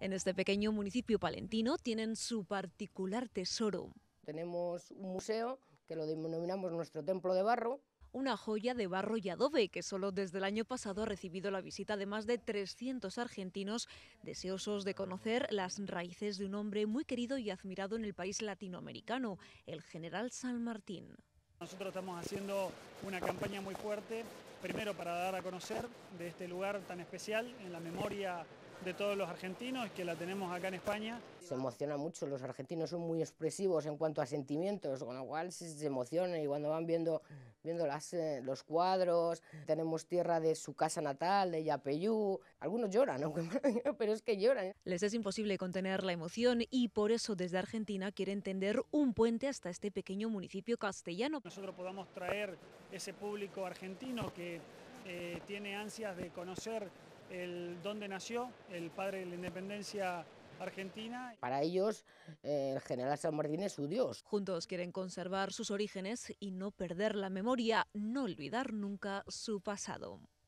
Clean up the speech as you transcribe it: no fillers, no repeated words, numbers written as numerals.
En este pequeño municipio palentino tienen su particular tesoro. Tenemos un museo que lo denominamos nuestro templo de barro. Una joya de barro y adobe que solo desde el año pasado ha recibido la visita de más de 300 argentinos deseosos de conocer las raíces de un hombre muy querido y admirado en el país latinoamericano, el general San Martín. Nosotros estamos haciendo una campaña muy fuerte, primero para dar a conocer de este lugar tan especial en la memoria de todos los argentinos, que la tenemos acá en España. Se emociona mucho, los argentinos son muy expresivos en cuanto a sentimientos, con lo cual se emocionan y cuando van viendo los cuadros, tenemos tierra de su casa natal, de Yapeyú, algunos lloran, pero es que lloran. Les es imposible contener la emoción y por eso desde Argentina quieren tender un puente hasta este pequeño municipio castellano. Nosotros podamos traer ese público argentino que tiene ansias de conocer dónde nació el padre de la independencia argentina. Para ellos, el general San Martín es su Dios. Juntos quieren conservar sus orígenes y no perder la memoria, no olvidar nunca su pasado.